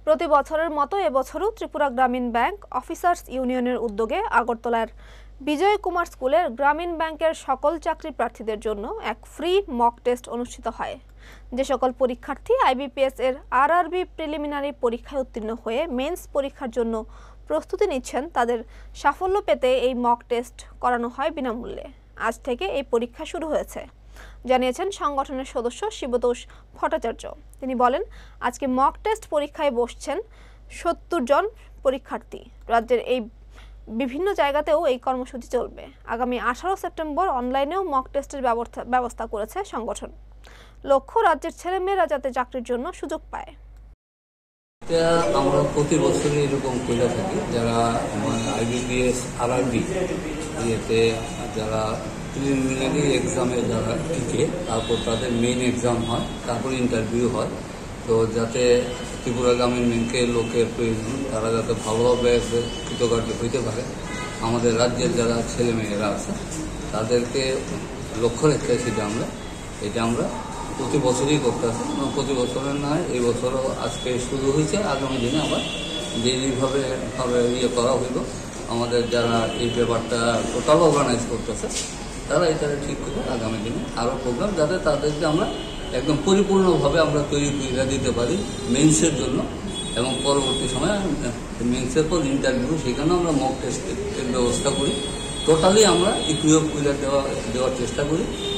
প্রতি বছরের মতো এবছরও ত্রিপুরা গ্রামীণ ব্যাংক অফিসার্স ইউনিয়নের উদ্যোগে আগরতলার বিজয় কুমার স্কুলের গ্রামীণ ব্যাংকের সকল চাকরি প্রার্থীদের জন্য এক ফ্রি মক টেস্ট অনুষ্ঠিত হয়। যে সকল পরীক্ষার্থী আইবিপিএস এর আরআরবি প্রিলিমিনারি পরীক্ষায় উত্তীর্ণ হয়ে মেন্স পরীক্ষার জন্য প্রস্তুতি নিচ্ছেন, তাদের সাফল্য পেতে এই মক টেস্ট করানো হয় বিনামূল্যে। আজ থেকে এই পরীক্ষা শুরু হয়েছে, জানিয়েছেন সংগঠনের সদস্য শিবতোষ ভট্টাচার্য। তিনি বলেন, আজকে মক টেস্ট পরীক্ষায় বসছেন ৭০ জন পরীক্ষার্থী। রাজ্যের এই বিভিন্ন জায়গাতেও এই কর্মসূচি চলবে। আগামী 18 সেপ্টেম্বর অনলাইনেও মক টেস্টের ব্যবস্থা করেছে সংগঠন। লক্ষ্য, রাজ্যের ছেলেমেয়েরা যাতে চাকরির জন্য সুযোগ পায়। আমরা প্রতি বছরই এরকম করে থাকি, যারা আইবিপিএস আরআরবি ইয়েতে যারা প্রিলিমিনারি এক্সামে যারা টিকে, তারপর তাদের মেইন এক্সাম হয়, তারপর ইন্টারভিউ হয়। তো যাতে ত্রিপুরা গ্রামীণ ব্যাংকের লোকের প্রয়োজন, তারা যাতে ভালোভাবে কৃতকার্য হইতে পারে, আমাদের রাজ্যের যারা ছেলেমেয়েরা আছে তাদেরকে লক্ষ্য রেখে এটা আমরা প্রতি বছরই করতেছি। প্রতি বছরের নয়, এই বছরও আজকে শুরু হয়েছে। আগামী দিনে আবার যেইভাবে করা হইল, আমাদের যারা এই ব্যাপারটা টোটাল অর্গানাইজ করতেছে তারা এটা ঠিক করে আগামী দিনে আরও প্রোগ্রাম, যাতে তাদেরকে আমরা একদম পরিপূর্ণভাবে আমরা তৈরি করে দিতে পারি মেন্সের জন্য, এবং পরবর্তী সময়ে মেন্সের পর ইন্টারভিউ, সেখানেও আমরা মক টেস্টের ব্যবস্থা করি। টোটালি আমরা ইকুইপ করে দেওয়ার চেষ্টা করি।